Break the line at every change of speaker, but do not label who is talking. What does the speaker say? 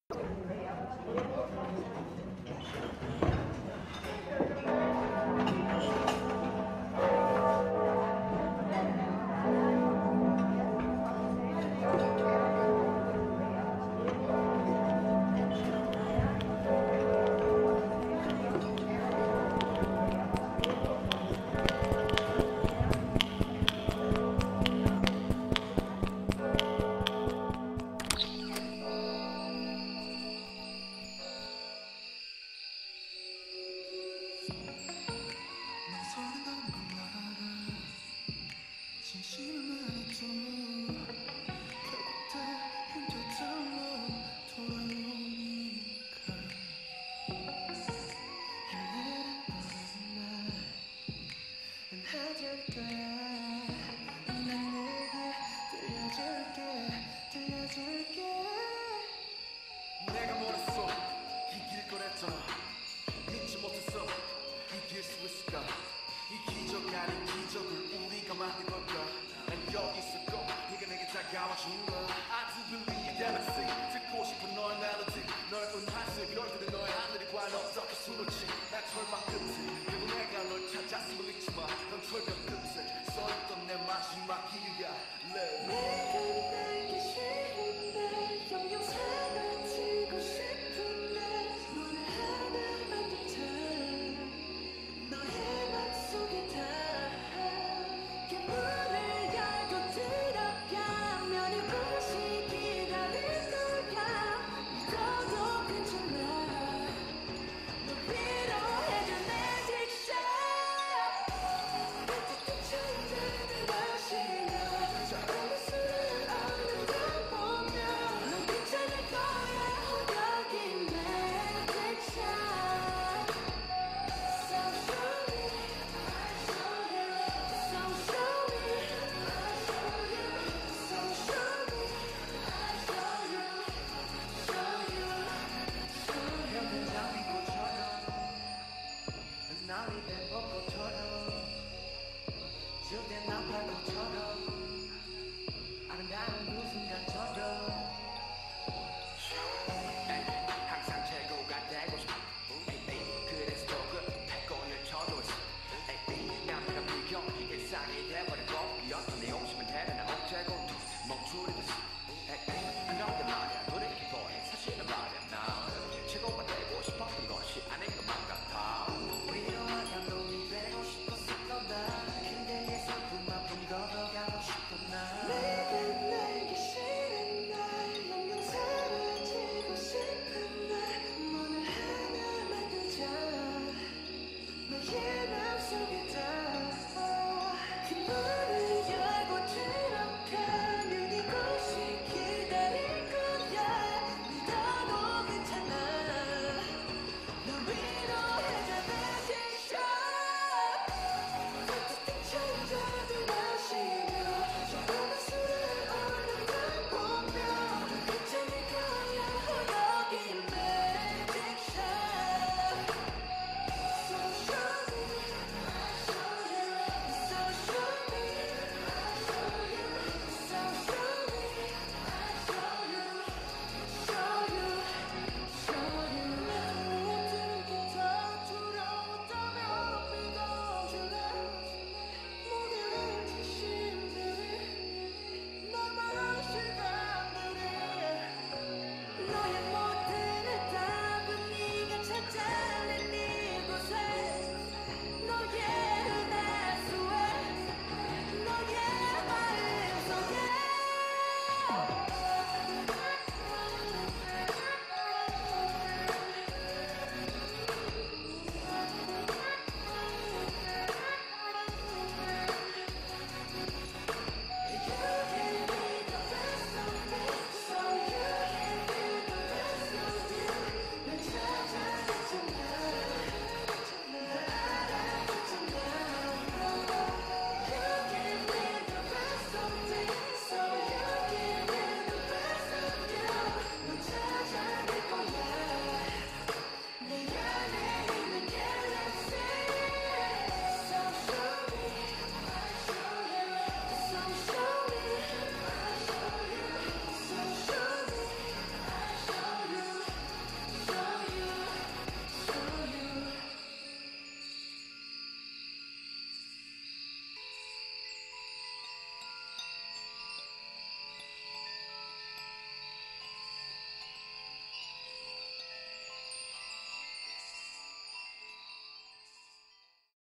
내가 뭐랬어 이길 거랬잖아 믿지 못했어 이길 수 있을까 이 기적 아닌 기적을 우리가 만든 걸까 난 여기 있었고 네가 내게 다가와준 거야 I do believe that I see 듣고 싶은 너의 멜로디 넓은 하늘 별들은 너의 하늘이 과연 어떻게 숨을지 난 절망 끝에 그리고 내가 널 찾았음을 잊지 마넌 철벽 끝에 써있던 내 마지막 기회야 Let me
내가 날기 싫은데 영영 사라지고 싶은데 너를 하나만 더 너의 맘속에 다 기분을 열고 들어가면 이곳이 기다릴 거야 믿어도 괜찮아 너 위로해줘 내 딕션 따뜻한 천장을 마시며 조금의 술을 얻는 걸 보면 넌 괜찮을 거야 여기 내 딕션
날이 된 벚꽃처럼 지우된 나팔꽃처럼 아름다운 그 순간처럼 항상 최고가 되고 싶어 그래서 더 급해 꼰을 쳐도 있어 남들과 비교 일상이 돼버린 거기였던 네 욕심은 대단한 억제고 멈추려 됐어 그런데 말야 돌이켜보니 사실은 말야 나 최고가 되고 싶었던 것이 아닌 것만 같아 위로와 감동이 되고 싶었었던 나 그대의 슬픔 아픔 걷어가고 싶던 나
내가 날기 싫은 날 영영 사라지고 싶은 날 너를 하나만 두자 너의 맘속에 다 기분을 열고 들어가면 이곳이 기다릴 거야 믿어도 괜찮아 널 위로해줘 내 딕션 따뜻한 천장을 마시며 조금의 술을 얻는 걸 보면 넌 괜찮을 거야 여기 내 딕션 So show me, show you, so show me, show you, so show me, show you, show you, show you. 무엇들은 더 두려웠다면 믿어줄래? 모든 진심들이 너만한 시간들이 너의